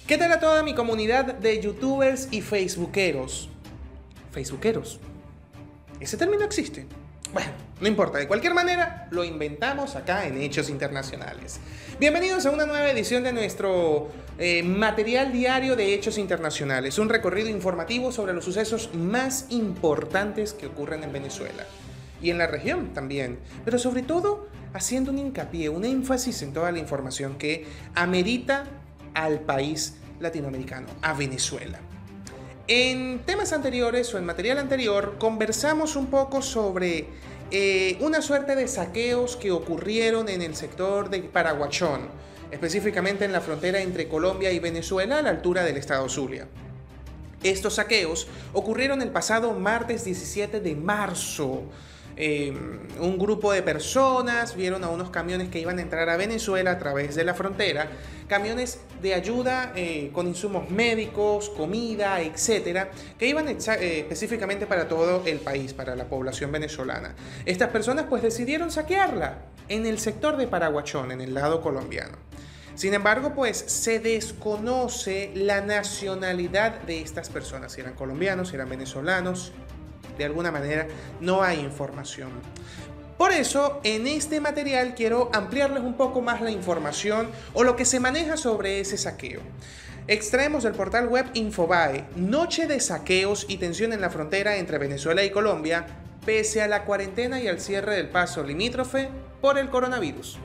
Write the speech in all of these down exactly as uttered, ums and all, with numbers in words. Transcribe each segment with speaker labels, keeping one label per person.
Speaker 1: ¿Qué tal a toda mi comunidad de youtubers y facebookeros? ¿Facebookeros? ¿Ese término existe? Bueno, no importa, de cualquier manera lo inventamos acá en Hechos Internacionales. Bienvenidos a una nueva edición de nuestro eh, material diario de Hechos Internacionales, un recorrido informativo sobre los sucesos más importantes que ocurren en Venezuela y en la región también, pero sobre todo haciendo un hincapié, un énfasis en toda la información que amerita al país latinoamericano, a Venezuela. En temas anteriores o en material anterior conversamos un poco sobre eh, una suerte de saqueos que ocurrieron en el sector de Paraguachón, específicamente en la frontera entre Colombia y Venezuela a la altura del estado Zulia. Estos saqueos ocurrieron el pasado martes diecisiete de marzo. Eh, un grupo de personas vieron a unos camiones que iban a entrar a Venezuela a través de la frontera, camiones de ayuda eh, con insumos médicos, comida, etcétera, que iban eh, específicamente para todo el país, para la población venezolana. Estas personas pues decidieron saquearla en el sector de Paraguachón, en el lado colombiano. Sin embargo, pues se desconoce la nacionalidad de estas personas, si eran colombianos, si eran venezolanos. De alguna manera no hay información. Por eso, en este material quiero ampliarles un poco más la información o lo que se maneja sobre ese saqueo. Extraemos del portal web Infobae: noche de saqueos y tensión en la frontera entre Venezuela y Colombia, pese a la cuarentena y al cierre del paso limítrofe por el coronavirus.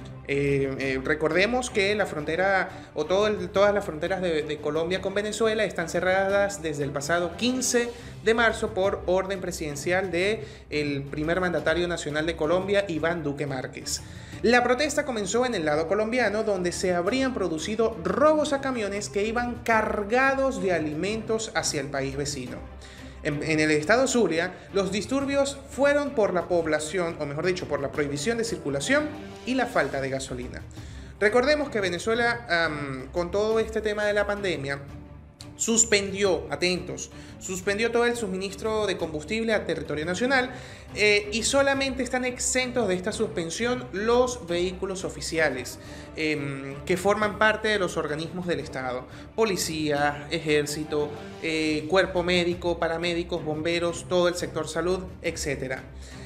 Speaker 1: Eh, eh, recordemos que la frontera o todo el, todas las fronteras de, de Colombia con Venezuela están cerradas desde el pasado quince de marzo por orden presidencial del primer mandatario nacional de Colombia, Iván Duque Márquez. La protesta comenzó en el lado colombiano, donde se habrían producido robos a camiones que iban cargados de alimentos hacia el país vecino. En, en el estado Zulia, los disturbios fueron por la población, o mejor dicho, por la prohibición de circulación y la falta de gasolina. Recordemos que Venezuela, um, con todo este tema de la pandemia, suspendió, atentos, suspendió todo el suministro de combustible a territorio nacional eh, y solamente están exentos de esta suspensión los vehículos oficiales eh, que forman parte de los organismos del Estado: policía, ejército, eh, cuerpo médico, paramédicos, bomberos, todo el sector salud, etcétera.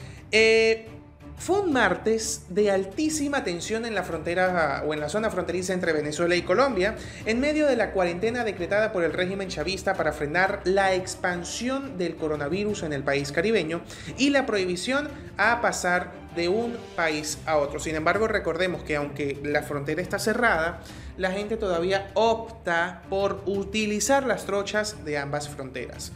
Speaker 1: Eh, Fue un martes de altísima tensión en la frontera o en la zona fronteriza entre Venezuela y Colombia, en medio de la cuarentena decretada por el régimen chavista para frenar la expansión del coronavirus en el país caribeño y la prohibición a pasar de un país a otro. Sin embargo, recordemos que aunque la frontera está cerrada, la gente todavía opta por utilizar las trochas de ambas fronteras.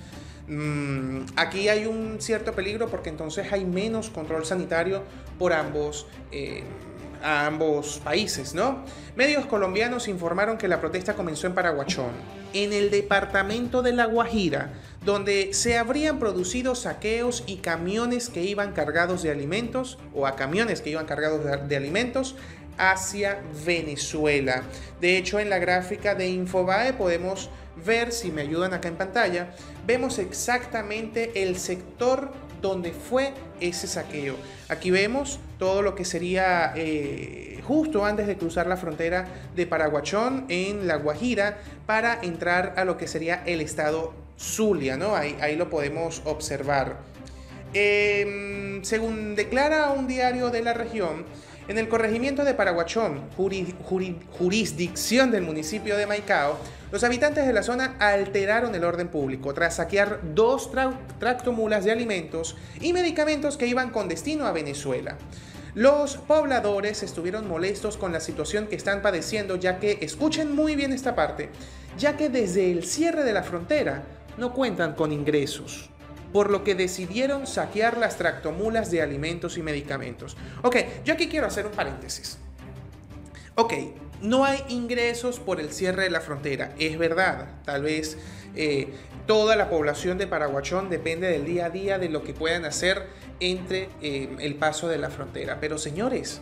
Speaker 1: Mm, aquí hay un cierto peligro porque entonces hay menos control sanitario por ambos, eh, a ambos países, ¿no? Medios colombianos informaron que la protesta comenzó en Paraguachón, en el departamento de La Guajira, donde se habrían producido saqueos y camiones que iban cargados de alimentos, o a camiones que iban cargados de, de alimentos, hacia Venezuela. De hecho, en la gráfica de Infobae podemos ver, si me ayudan acá en pantalla, vemos exactamente el sector donde fue ese saqueo. Aquí vemos todo lo que sería eh, justo antes de cruzar la frontera de Paraguachón en La Guajira para entrar a lo que sería el estado Zulia, ¿no? Ahí, ahí lo podemos observar. Eh, según declara un diario de la región, en el corregimiento de Paraguachón, juri, juri, jurisdicción del municipio de Maicao, los habitantes de la zona alteraron el orden público tras saquear dos tra tractomulas de alimentos y medicamentos que iban con destino a Venezuela. Los pobladores estuvieron molestos con la situación que están padeciendo, ya que, escuchen muy bien esta parte, ya que desde el cierre de la frontera no cuentan con ingresos, por lo que decidieron saquear las tractomulas de alimentos y medicamentos. Ok, yo aquí quiero hacer un paréntesis. Ok, no hay ingresos por el cierre de la frontera, es verdad. Tal vez eh, toda la población de Paraguachón depende del día a día de lo que puedan hacer entre eh, el paso de la frontera. Pero señores,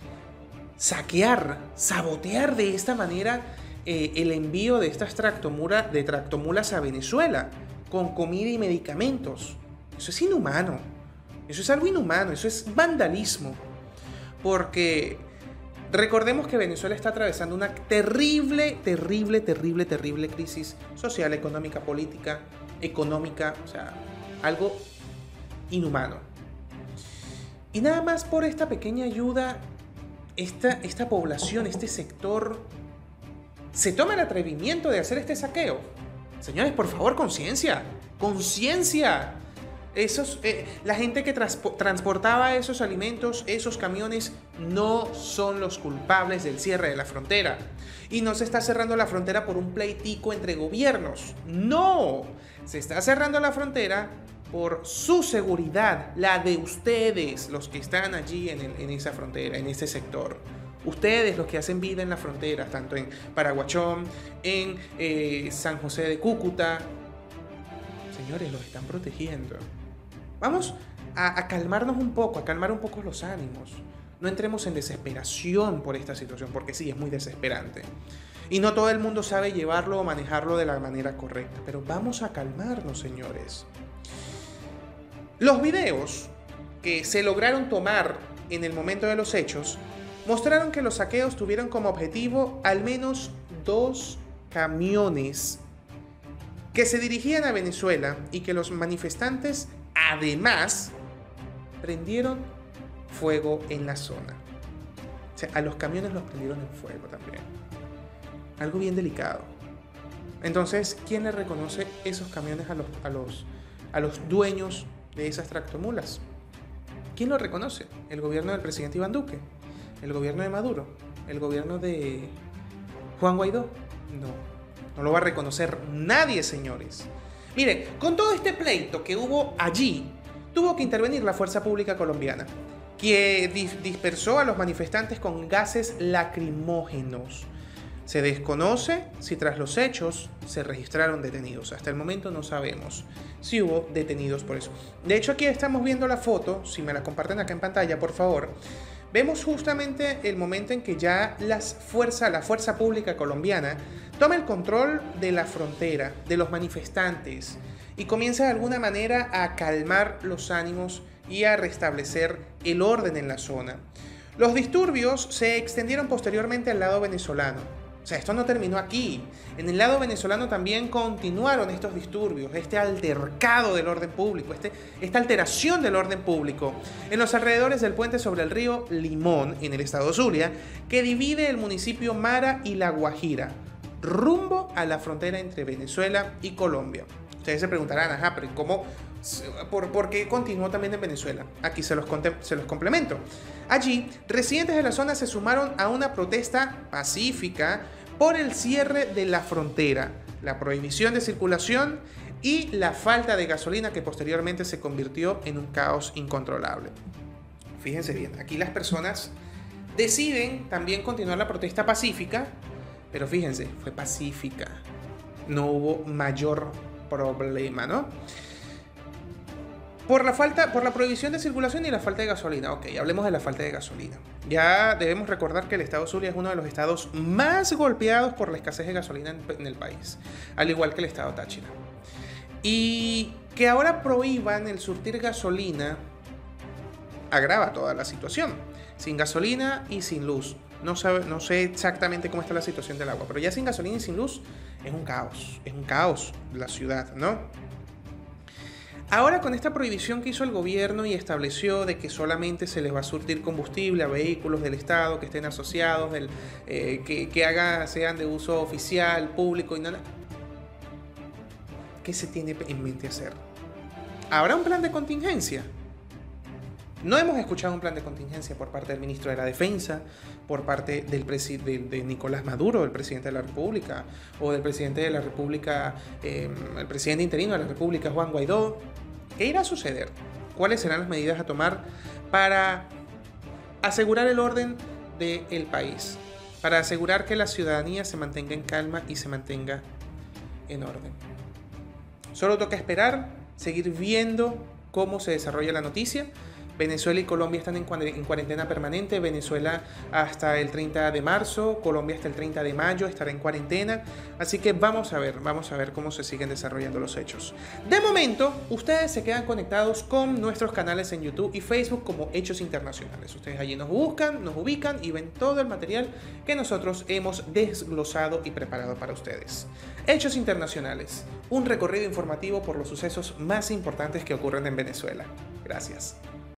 Speaker 1: saquear, sabotear de esta manera eh, el envío de estas tractomula, de tractomulas a Venezuela, con comida y medicamentos. Eso es inhumano. Eso es algo inhumano. Eso es vandalismo. Porque Recordemos que Venezuela está atravesando una terrible, terrible, terrible, terrible crisis social, económica, política, económica, o sea, algo inhumano. Y nada más por esta pequeña ayuda, esta, esta población, este sector, se toma el atrevimiento de hacer este saqueo. Señores, por favor, conciencia, conciencia. Esos, eh, la gente que transpo- transportaba esos alimentos, esos camiones, no son los culpables del cierre de la frontera. Y no se está cerrando la frontera por un pleitico entre gobiernos. No, se está cerrando la frontera por su seguridad, la de ustedes, los que están allí en, el, en esa frontera, en ese sector. Ustedes, los que hacen vida en la frontera, tanto en Paraguachón, en eh, San José de Cúcuta. Señores, los están protegiendo. Vamos a, a calmarnos un poco, a calmar un poco los ánimos. No entremos en desesperación por esta situación, porque sí, es muy desesperante. Y no todo el mundo sabe llevarlo o manejarlo de la manera correcta. Pero vamos a calmarnos, señores. Los videos que se lograron tomar en el momento de los hechos mostraron que los saqueos tuvieron como objetivo al menos dos camiones que se dirigían a Venezuela y que los manifestantes además prendieron fuego en la zona. O sea, a los camiones los prendieron en fuego también. Algo bien delicado. Entonces, ¿quién le reconoce esos camiones a los, a los, a los dueños de esas tractomulas? ¿Quién lo reconoce? ¿El gobierno del presidente Iván Duque? ¿El gobierno de Maduro? ¿El gobierno de Juan Guaidó? No, no lo va a reconocer nadie, señores. Miren, con todo este pleito que hubo allí, tuvo que intervenir la Fuerza Pública Colombiana, que dispersó a los manifestantes con gases lacrimógenos. Se desconoce si tras los hechos se registraron detenidos. Hasta el momento no sabemos si hubo detenidos por eso. De hecho, aquí estamos viendo la foto, si me la comparten acá en pantalla, por favor. Vemos justamente el momento en que ya las fuerza, la Fuerza Pública Colombiana toma el control de la frontera, de los manifestantes, y comienza de alguna manera a calmar los ánimos y a restablecer el orden en la zona. Los disturbios se extendieron posteriormente al lado venezolano. O sea, esto no terminó aquí. En el lado venezolano también continuaron estos disturbios, este altercado del orden público, este, esta alteración del orden público en los alrededores del puente sobre el río Limón, en el estado Zulia, que divide el municipio Mara y La Guajira, rumbo a la frontera entre Venezuela y Colombia. Ustedes se preguntarán, ajá, pero ¿cómo? ¿Por, ¿Por qué continuó también en Venezuela? Aquí se los, se los complemento. Allí, residentes de la zona se sumaron a una protesta pacífica por el cierre de la frontera, la prohibición de circulación y la falta de gasolina, que posteriormente se convirtió en un caos incontrolable. Fíjense bien, aquí las personas deciden también continuar la protesta pacífica, pero fíjense, fue pacífica. No hubo mayor problema, ¿no? Por la falta, por la prohibición de circulación y la falta de gasolina. Ok, hablemos de la falta de gasolina. Ya debemos recordar que el estado Zulia es uno de los estados más golpeados por la escasez de gasolina en, en el país, al igual que el estado Táchira. Y que ahora prohíban el surtir gasolina agrava toda la situación. Sin gasolina y sin luz. No, sabe, no sé exactamente cómo está la situación del agua, pero ya sin gasolina y sin luz es un caos. Es un caos la ciudad, ¿no? Ahora, con esta prohibición que hizo el gobierno y estableció de que solamente se les va a surtir combustible a vehículos del Estado que estén asociados, del, eh, que, que haga, sean de uso oficial, público y nada, ¿qué se tiene en mente hacer? ¿Habrá un plan de contingencia? No hemos escuchado un plan de contingencia por parte del ministro de la Defensa, por parte del presi- de, de Nicolás Maduro, el presidente de la República, o del presidente de la República, eh, el presidente interino de la República, Juan Guaidó. ¿Qué irá a suceder? ¿Cuáles serán las medidas a tomar para asegurar el orden del país? Para asegurar que la ciudadanía se mantenga en calma y se mantenga en orden. Solo toca esperar, seguir viendo cómo se desarrolla la noticia, Venezuela y Colombia están en cuarentena permanente. Venezuela hasta el treinta de marzo, Colombia hasta el treinta de mayo estará en cuarentena. Así que vamos a ver, vamos a ver cómo se siguen desarrollando los hechos. De momento, ustedes se quedan conectados con nuestros canales en YouTube y Facebook como Hechos Internacionales. Ustedes allí nos buscan, nos ubican y ven todo el material que nosotros hemos desglosado y preparado para ustedes. Hechos Internacionales, un recorrido informativo por los sucesos más importantes que ocurren en Venezuela. Gracias.